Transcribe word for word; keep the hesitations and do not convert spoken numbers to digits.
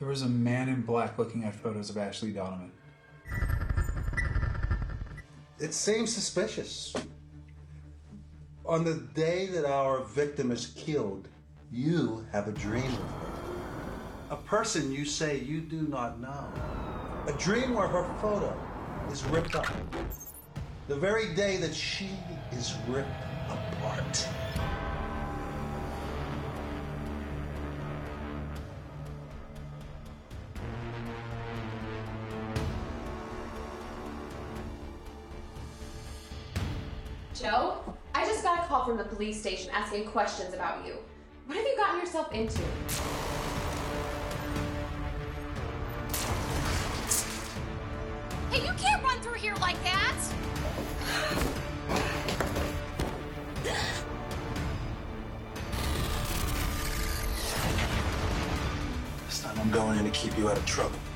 There was a man in black looking at photos of Ashley Donovan. It seems suspicious. On the day that our victim is killed, you have a dream of her. A person you say you do not know. A dream where her photo is ripped up. The very day that she is ripped apart. Joe, I just got a call from the police station asking questions about you. What have you gotten yourself into? Hey, you can't run through here like that! This time I'm going in to keep you out of trouble.